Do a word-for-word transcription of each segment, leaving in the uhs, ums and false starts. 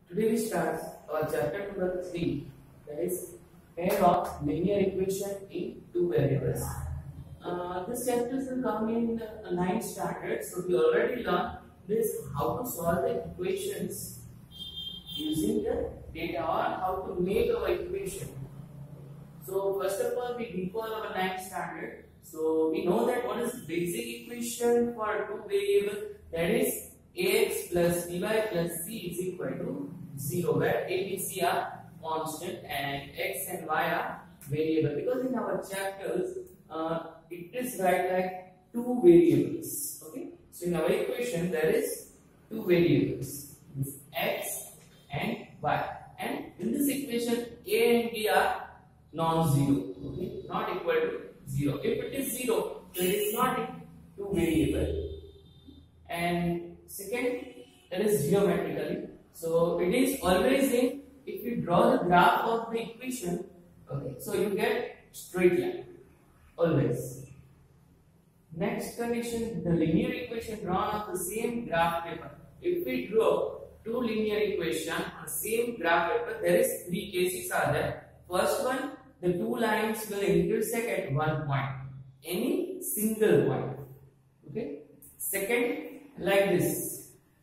Today we start our chapter number three, that is pair of linear equation in two variables. Uh, this chapter will come in the ninth standard, so we already learned this how to solve the equations using the data or how to make our equation. So first of all, we recall our ninth standard. So we know that what is the basic equation for two variables, that is ax plus by plus c is equal to zero, where a, b, c are constant and x and y are variable. Because in our chapters, uh, it is right like two variables. Okay, so in our equation there is two variables, this x and y, and in this equation a and b are non-zero. Okay, not equal to zero. If it is zero, then it is not two variable. And second, that is geometrically. So it is always in, if you draw the graph of the equation, okay, so you get straight line always. Next condition, the linear equation drawn on the same graph paper. If we draw two linear equations on the same graph paper, there is three cases are there. First one, the two lines will intersect at one point, any single point. Okay. Second, like this.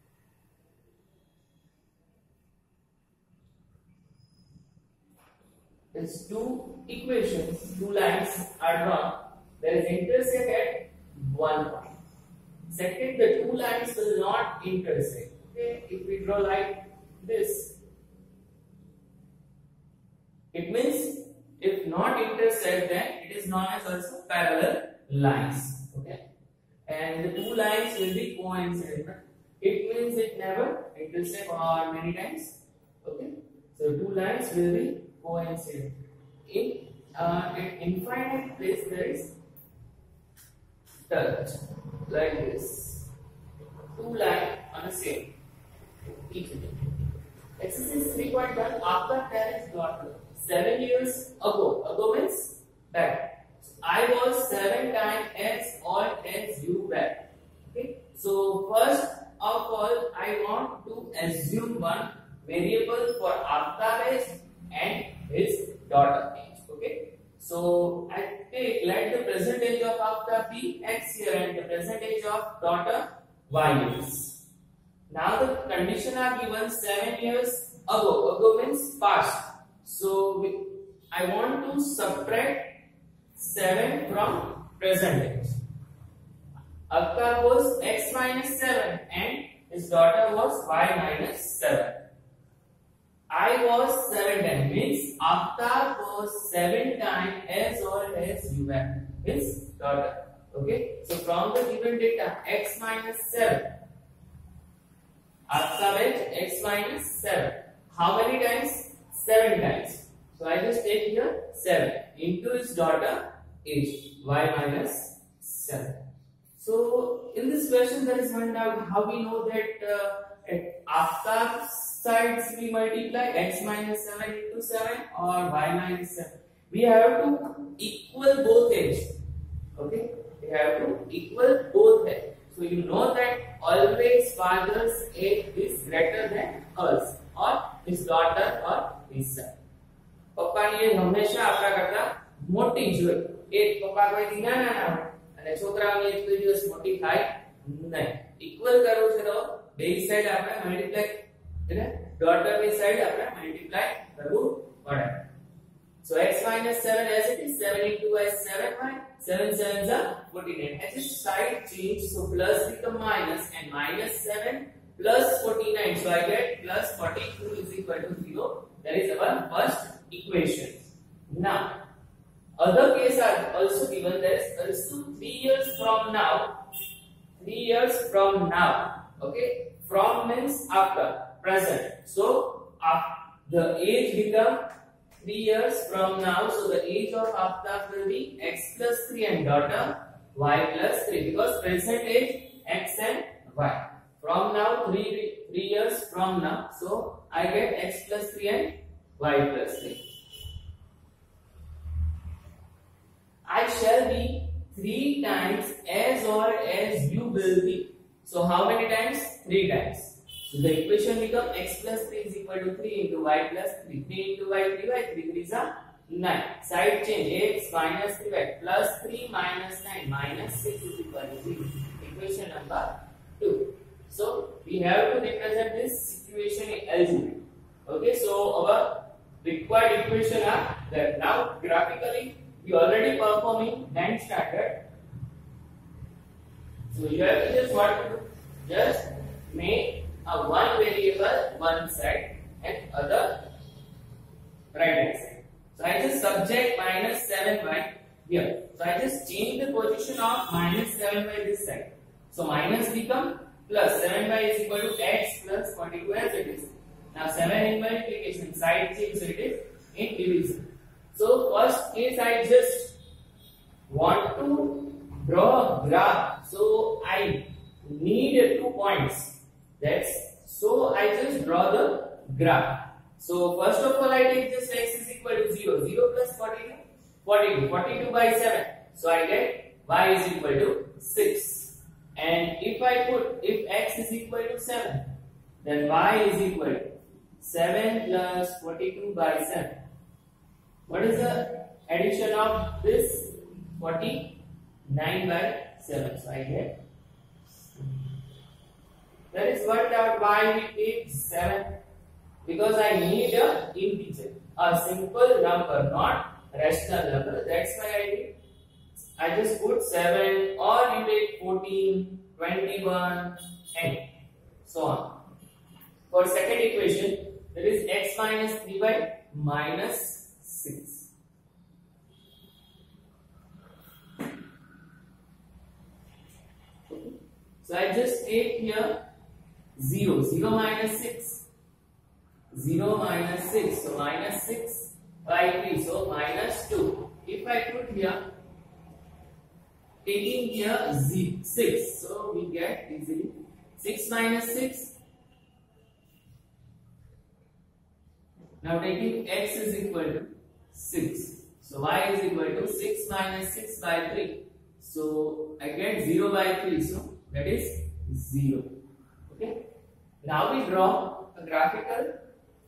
There's two equations, two lines are drawn. There is intersect at one point. Second, the two lines will not intersect. Okay, if we draw like this, it means if not intersect, then it is known as also parallel lines. Okay, and the two lines will be coincident. It means it never intersect or many times. Okay, so two lines will be coincident. In uh, in infinite place there is touch like this. Two lines on the same. Exercise three point one. After Terence daughter seven years ago. Ago means back. I was seven times as old as you were. Okay. So first of all, I want to assume one variable for Aftab age and his daughter age. Okay. So I take let the present age of Aftab be x here and the present age of daughter y is. Now the condition are given seven years ago. Ago means past. So we, I want to subtract seven from present age. Aftab was x minus seven and his daughter was y minus seven. I was seven times, means Aftab was seven times as old as you were, his daughter. Okay, so from the given data x minus seven, Aftab age x minus seven. How many times? seven times. So I just take here seven into his daughter age y minus seven. So in this question there is one doubt, how we know that uh, at Aftab sides we multiply x minus seven into seven or y minus seven. We have to equal both age. Okay, we have to equal both age. So you know that always father's age is greater than hers or his daughter or his son. પપ્પાની એજ હંમેશા આપણા કરતા મોટી જ હોય. એક પપ્પા કોઈથી નાના ના હોય અને છોકરાઓની એજ કોઈ દિવસ મોટી થાય નહીં. ઇક્વલ કરવું છે તો બે સાઈડ આપણે મલ્ટીપ્લાય એટલે ડોટરની સાઈડ આપણે મલ્ટીપ્લાય કરવું પડે. So x minus seven as it is, seven into y is seven y, seven sevens are forty-nine. As its side change, so plus become minus and minus seven plus forty-nine. So I get plus forty-two is equal to zero. That is our first equation. Now, other case are also given. There is also three years from now. Three years from now. Okay, from means after, present. So, uh, the age become three years from now. So the age of Aftab will be x plus three and daughter y plus three, because present age x and y. From now, three three years from now. So I get x plus three and y plus three. I shall be three times as old as you will be. So how many times? Three times. So the equation become x plus three is equal to three into y plus three. three into y, three y, three threes are nine. Side change, x minus three y plus three minus nine minus six is equal to zero. Equation number two. So we have to represent this situation in algebra. Okay, so our required equation are that. Now graphically we already performing ninth standard. So you have to just what to do? Just make a one variable one side and other right hand side. So I just subject minus seven y here. So I just change the position of minus seven y this side. So minus become plus seven y is equal to x plus forty-two as it is. Now seven in multiplication, side change, so it is in division. So first case I just want to draw a graph. So I need two points. That's so I just draw the graph. So first of all I take just x is equal to zero. zero plus forty-two. forty-two. forty-two by seven. So I get y is equal to six. And if I put, if x is equal to seven, then y is equal to seven plus forty-two by seven. What is the addition of this? forty-nine by seven. So I get, that is worked out why we take seven. Because I need a integer, a simple number, not rational number. That's why I did. I just put seven, or you take fourteen, twenty-one, and so on. For second equation, that is x minus three y minus six. So I just take here zero, zero minus six. zero minus six, so minus six by three, so minus two. If I put here, taking here z, six, so we get easily six minus six. Now taking x is equal to six, so y is equal to six minus six by three. So I get zero by three, so that is zero. Okay. Now we draw a graphical.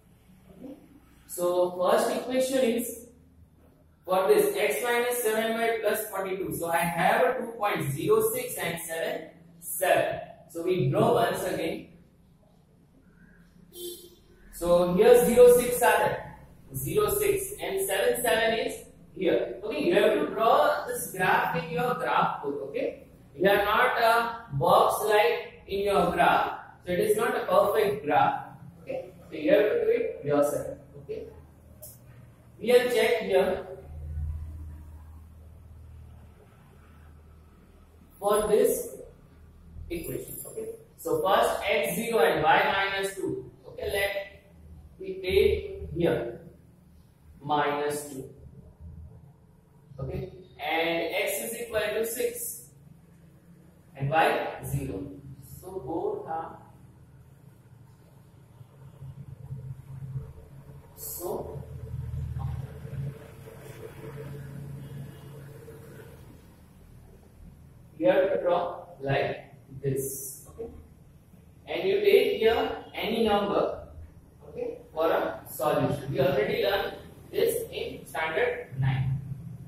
So first equation is for this x minus seven y plus forty-two. So I have a two point zero six and seven, seven. So we draw once again. So here zero six are there. zero six and seven, seven is here. Okay, you have to draw this graph in your graph book. Okay, you are not a box like in your graph. So it is not a perfect graph. Okay, so you have to do it yourself. Okay, we have checked here for this equation. Okay, so first x zero and y minus two. Okay, let we take here minus two. Okay, and x is equal to six and y zero. So both are so you have to draw like this. Okay, and you take here any number. Okay, for a solution. We already learned this in standard nine.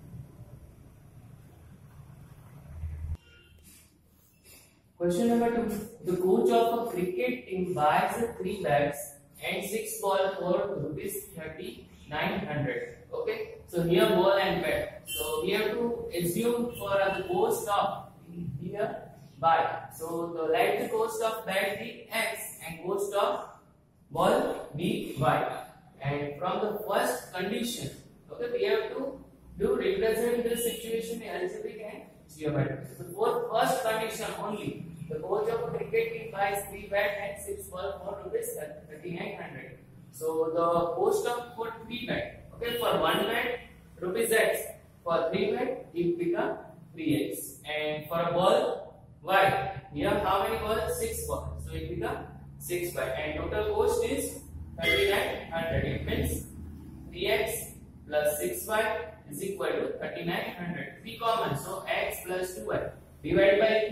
Question number two. The coach of a cricket team buys three bats and six balls for rupees thirty-nine hundred. Okay, so here ball and bat. So we have to assume for the cost of here buy. So the let the cost of bat be x and cost of ball be y. And from the first condition, okay, we have to do represent this situation in algebraic and geometric. So for first condition only, the coach of a cricket team buys three bat and six ball for rupees thirty-nine hundred. So the cost of for three bat, okay, for one bat rupees x, for three bat it become three x, and for a ball y, here how many balls? Six balls, so it become six by, and total cost is thirty-nine hundred. It means three x plus six y is equal to thirty-nine hundred. three common, so x plus two y divided by three.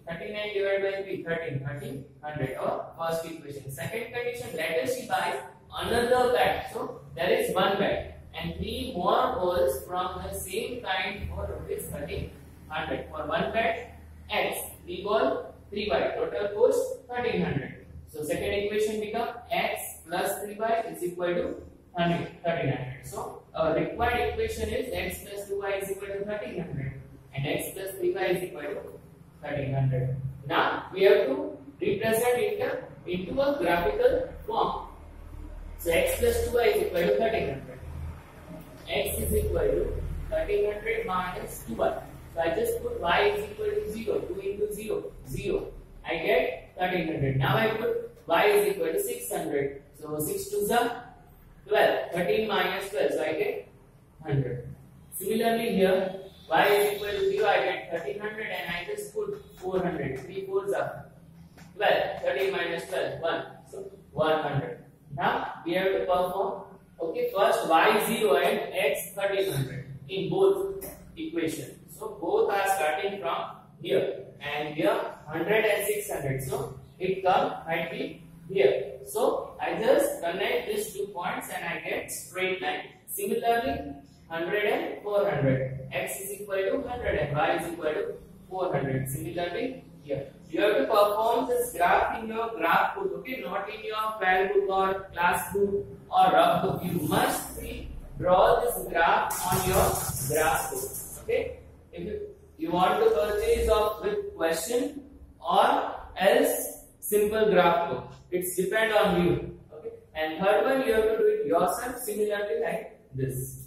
thirty-nine divided by three, thirteen, thirteen, one hundred. Or first equation. Second condition, let us she buys another bat. So there is one bat and three more balls from the same kind for rupees thirteen hundred. For one bat, X, three ball, three by. Total cost thirteen hundred. So second equation become X plus three by is equal to thirteen hundred. So our required equation is X plus two y is equal to thirteen hundred and X plus three y is equal to thirteen hundred. Now we have to represent it into a graphical form. So X plus two y is equal to thirteen hundred. X is equal to thirteen hundred minus two y. So I just put y is equal to zero. two into zero, zero. I get thirteen hundred. Now I put y is equal to six hundred. So six twos are twelve. thirteen minus twelve. So I get one hundred. Similarly here, y is equal to zero. I get thirteen hundred and I just put four hundred. three fours are twelve. thirteen minus twelve, one. So one hundred. Now we have to perform. Okay, first y zero and x thirteen hundred in both equations. So both are starting from here and here one hundred and six hundred. So it come might be here. So I just connect these two points and I get straight line. Similarly, one hundred and four hundred. X is equal to one hundred and y is equal to four hundred. Similarly, here you have to perform this graph in your graph book. Okay, not in your file book or class book or rough book. You must be draw this graph on your graph book. Okay. If you, you want to purchase of with question or else simple graph book, it's depend on you. Okay, and third one you have to do it yourself similarly like this.